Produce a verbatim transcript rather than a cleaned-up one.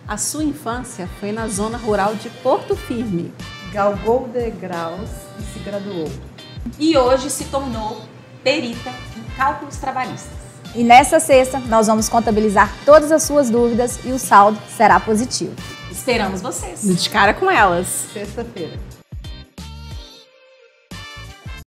A sua infância foi na zona rural de Porto Firme. Galgou degraus e se graduou. E hoje se tornou perita em cálculos trabalhistas. E nessa sexta, nós vamos contabilizar todas as suas dúvidas e o saldo será positivo. Esperamos vocês! De cara com elas! Sexta-feira.